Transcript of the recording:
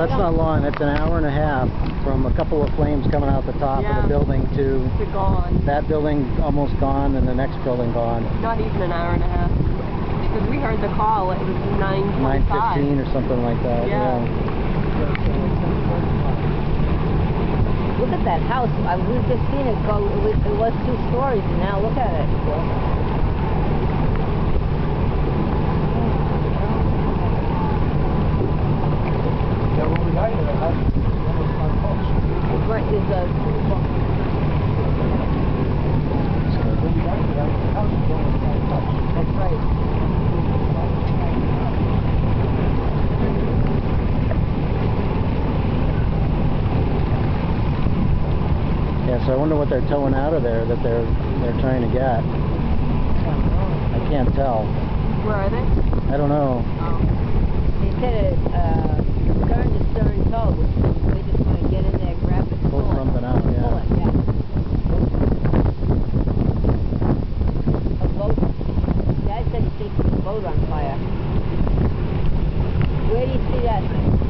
That's not long. That's an hour and a half from a couple of flames coming out the top of the building to gone. That building almost gone and the next building gone. Not even an hour and a half. Because we heard the call. It was 9:15 or something like that. Yeah. Look at that house. We've just seen it go. It was 2 stories, and now look at it. That's right. Yeah, so I wonder what they're towing out of there that they're trying to get. I can't tell. Where are they? I don't know. Oh. They said stern to stern tow, which means we just want to get in there, grab it, Pull something out, yeah. Pull it, yeah. A boat. Dad said he thinks there's a boat on fire. Where do you see that thing?